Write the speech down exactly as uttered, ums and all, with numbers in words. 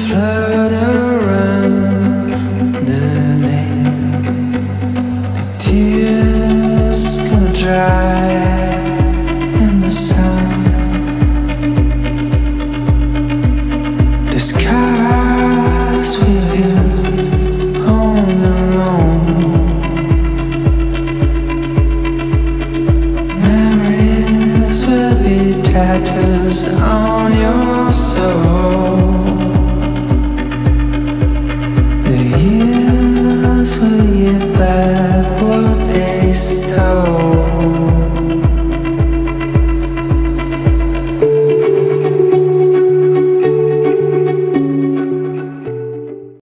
float around the name. The tears gonna dry in the sun. The scars will heal on their own. Memories will be tattoos on your soul. The years will get back.